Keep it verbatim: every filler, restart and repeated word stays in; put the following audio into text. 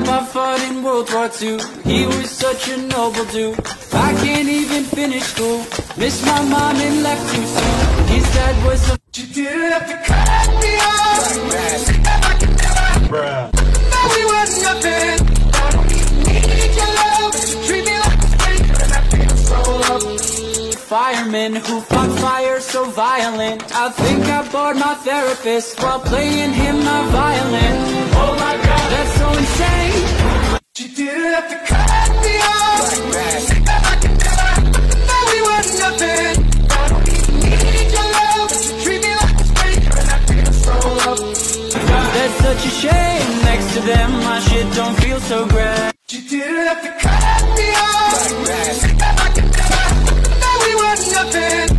Grandpa fought in World War Two. He was such a noble dude. I can't even finish school. Miss my mom and left too soon. His dad was a... You didn't have to cut me off. I could never. Bruh. No, we were nothing. I don't even need your love. You treat me like a stranger and I feel so loved. Fireman who fought fire so violent. I think I bored my therapist while playing him my violin. Oh my God, that's so insane. You didn't have to cut me off. I could never. No, we were nothing. I don't even need your love. You treat me like a stranger and I feel so loved. That's such a shame. Next to them, my shit don't feel so great. You didn't have to cut me off. I could never. No, we were nothing.